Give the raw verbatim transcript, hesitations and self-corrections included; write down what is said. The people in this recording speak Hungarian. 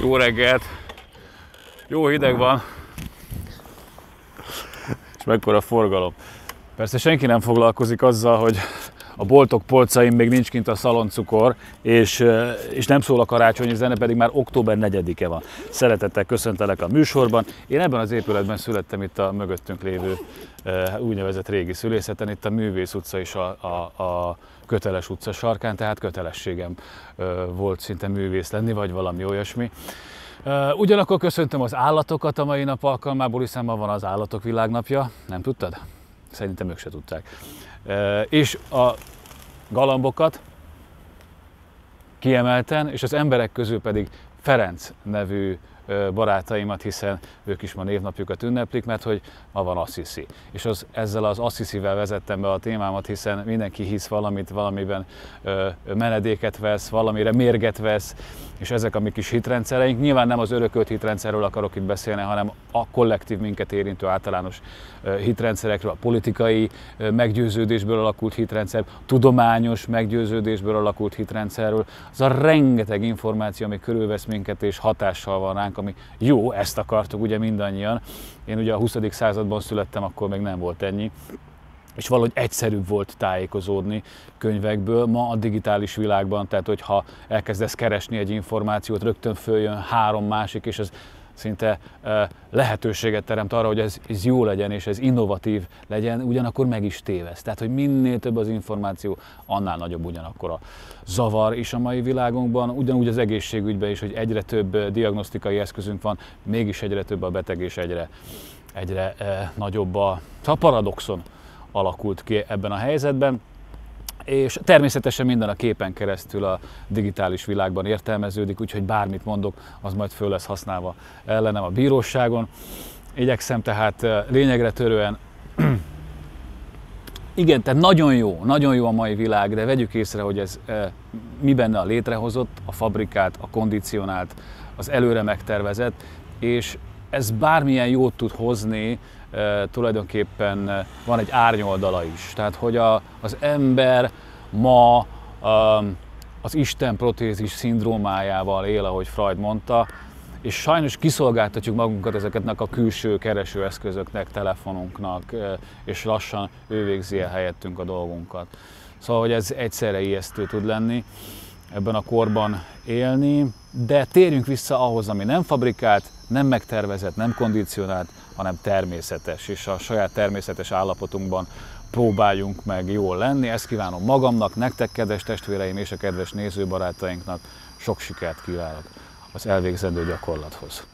Jó reggelt! Jó hideg van, és mekkora forgalom. Persze senki nem foglalkozik azzal, hogy a boltok polcain még nincs kint a szaloncukor, és, és nem szól a karácsonyi zene, pedig már október negyedike van. Szeretettel köszöntelek a műsorban. Én ebben az épületben születtem, itt a mögöttünk lévő úgynevezett régi szülészeten, itt a Művész utca és a, a, a Köteles utca sarkán, tehát kötelességem volt szinte művész lenni, vagy valami olyasmi. Ugyanakkor köszöntöm az állatokat a mai nap alkalmából, hiszen ma van az Állatok Világnapja. Nem tudtad? Szerintem ők se tudták. És a galambokat kiemelten, és az emberek közül pedig Ferenc nevű barátaimat, hiszen ők is ma névnapjukat ünneplik, mert hogy ma van Assisi. És az, ezzel az Assisivel vezettem be a témámat, hiszen mindenki hisz valamit, valamiben ö, menedéket vesz, valamire mérget vesz, és ezek a mi kis hitrendszereink. Nyilván nem az örökölt hitrendszerről akarok itt beszélni, hanem a kollektív minket érintő általános ö, hitrendszerekről, a politikai ö, meggyőződésből alakult hitrendszer, tudományos meggyőződésből alakult hitrendszerről, az a rengeteg információ, ami körülvesz minket és hatással van ránk, ami jó, ezt akartuk ugye mindannyian. Én ugye a huszadik században születtem, akkor még nem volt ennyi, és valahogy egyszerűbb volt tájékozódni könyvekből. Ma a digitális világban, tehát hogyha elkezdesz keresni egy információt, rögtön följön három másik, és ez szinte lehetőséget teremt arra, hogy ez, ez jó legyen, és ez innovatív legyen, ugyanakkor meg is tévesz. Tehát, hogy minél több az információ, annál nagyobb ugyanakkor a zavar is a mai világunkban, ugyanúgy az egészségügyben is, hogy egyre több diagnosztikai eszközünk van, mégis egyre több a beteg, és egyre, egyre eh, nagyobb a, a paradoxon alakult ki ebben a helyzetben. És természetesen minden a képen keresztül a digitális világban értelmeződik, úgyhogy bármit mondok, az majd föl lesz használva ellenem a bíróságon. Igyekszem tehát lényegre törően. Igen, tehát nagyon jó, nagyon jó a mai világ, de vegyük észre, hogy ez e, mi benne a létrehozott, a fabrikált, a kondicionált, az előre megtervezett, és ez bármilyen jót tud hozni, e, tulajdonképpen van egy árnyoldala is. Tehát, hogy a, az ember ma e, az Isten protézis szindrómájával él, ahogy Freud mondta, és sajnos kiszolgáltatjuk magunkat ezeknek a külső keresőeszközöknek, telefonunknak, és lassan ő végzi el helyettünk a dolgunkat. Szóval, hogy ez egyszerre ijesztő tud lenni, ebben a korban élni, de térjünk vissza ahhoz, ami nem fabrikált, nem megtervezett, nem kondicionált, hanem természetes, és a saját természetes állapotunkban próbáljunk meg jól lenni. Ezt kívánom magamnak, nektek, kedves testvéreim, és a kedves nézőbarátainknak. Sok sikert kívánok az elvégzendő gyakorlathoz.